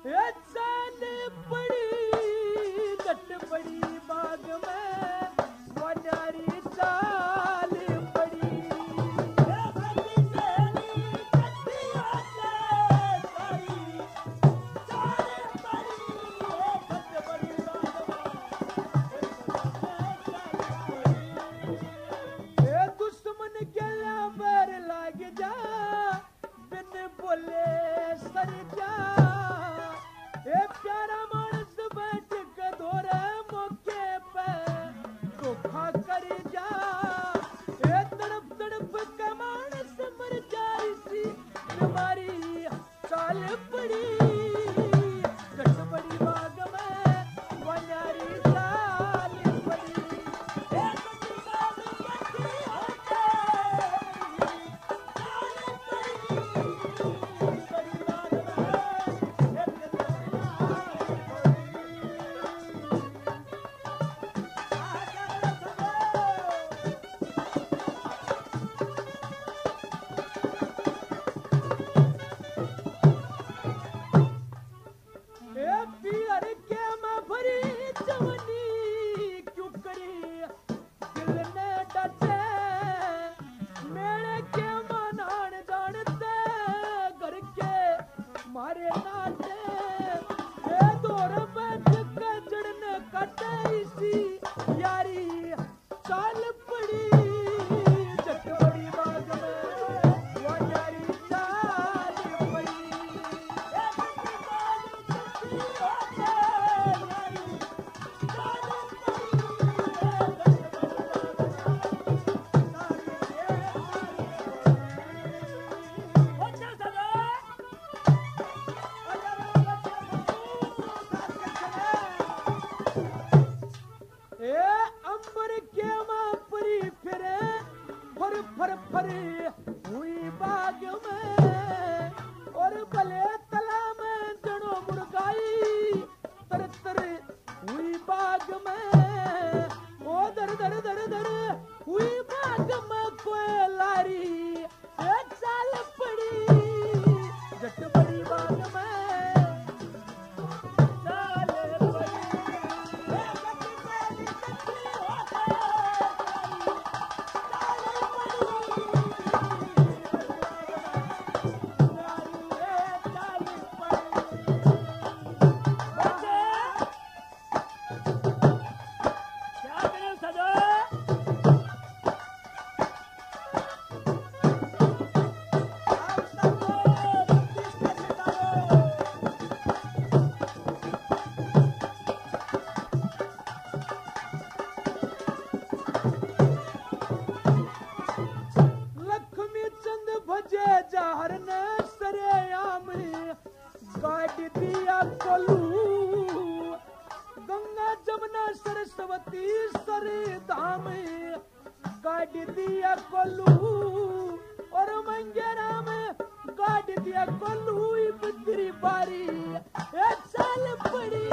ये चाल पड़ी जट पड़ी बाग में वो नारी चाल पड़ी दुश्मन गला पर लाग जा बिन बोले सर जा ए प्यारा मानस बैठ के धोरे मौके पे धोखा कर जा ए तड़प तड़प के मानस मर जाई सी बीमारी चाल पड़ी जट बड़ी बाग में वनारी चाल पड़ी पियर के मैं भरी जवानी क्यों करी दिल ने डटे मेरे के मनान जानते घर के मारे नाटे ए दौर बैठ के जड़ने कटे इसी यारी चाल पड़ी जट बड़ी बाग में वो यारी चाल पड़ी अंबर के मां परी फिरे फर फर फरे हुई बाग में और भले तला में जड़ो मुर्गाई तर तर हुई बाग में ओ दर दर दर दर हुई बाग में कोई लारी एक साल पड़ी जट बड़ी बाग में जहर ने सरेआम गाड़ दिया कोलू गंगा जमुना सरस्वती सरे धाम गाड़ दिया कोलू और मंगेरा में गाड़ दिया कोलू बिजली बारी एक साल पड़ी